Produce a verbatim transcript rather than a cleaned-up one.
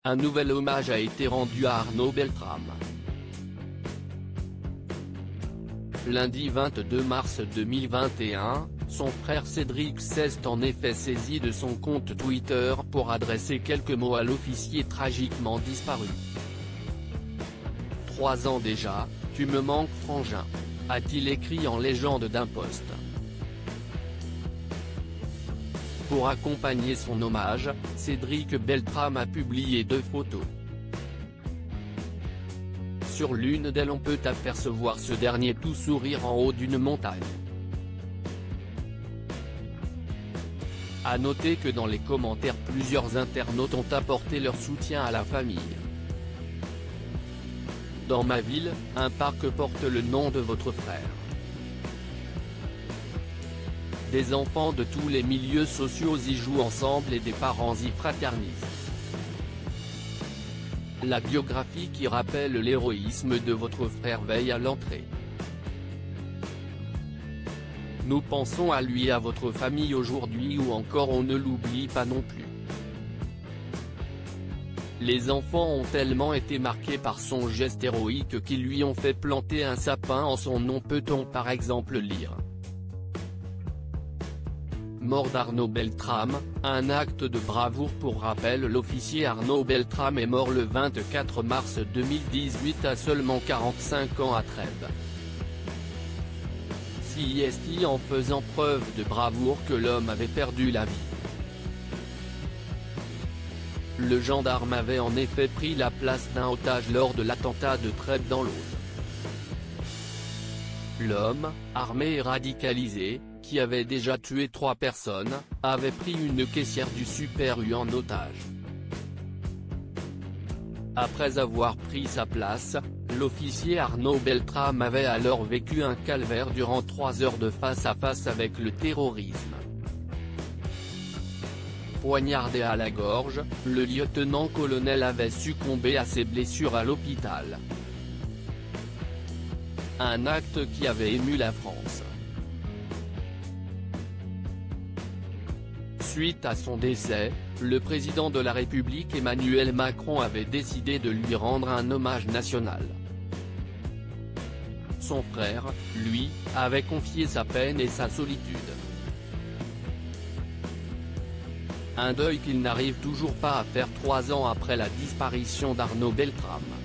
Un nouvel hommage a été rendu à Arnaud Beltrame. Lundi vingt-deux mars deux mille vingt et un, son frère Cédric s'est en effet saisi de son compte Twitter pour adresser quelques mots à l'officier tragiquement disparu. Trois ans déjà, tu me manques frangin, a-t-il écrit en légende d'un post. Pour accompagner son hommage, Cédric Beltrame a publié deux photos. Sur l'une d'elles on peut apercevoir ce dernier tout sourire en haut d'une montagne. À noter que dans les commentaires plusieurs internautes ont apporté leur soutien à la famille. Dans ma ville, un parc porte le nom de votre frère. Des enfants de tous les milieux sociaux y jouent ensemble et des parents y fraternisent. La biographie qui rappelle l'héroïsme de votre frère veille à l'entrée. Nous pensons à lui et à votre famille aujourd'hui ou encore on ne l'oublie pas non plus. Les enfants ont tellement été marqués par son geste héroïque qu'ils lui ont fait planter un sapin en son nom, peut-on par exemple lire. Mort d'Arnaud Beltrame, un acte de bravoure. Pour rappel, l'officier Arnaud Beltrame est mort le vingt-quatre mars deux mille dix-huit à seulement quarante-cinq ans à Trèbes. C'est en faisant preuve de bravoure que l'homme avait perdu la vie. Le gendarme avait en effet pris la place d'un otage lors de l'attentat de Trèbes dans l'Aude. L'homme, armé et radicalisé, qui avait déjà tué trois personnes, avait pris une caissière du Super U en otage. Après avoir pris sa place, l'officier Arnaud Beltrame avait alors vécu un calvaire durant trois heures de face-à-face avec le terrorisme. Poignardé à la gorge, le lieutenant-colonel avait succombé à ses blessures à l'hôpital. Un acte qui avait ému la France. Suite à son décès, le président de la République Emmanuel Macron avait décidé de lui rendre un hommage national. Son frère, lui, avait confié sa peine et sa solitude. Un deuil qu'il n'arrive toujours pas à faire trois ans après la disparition d'Arnaud Beltrame.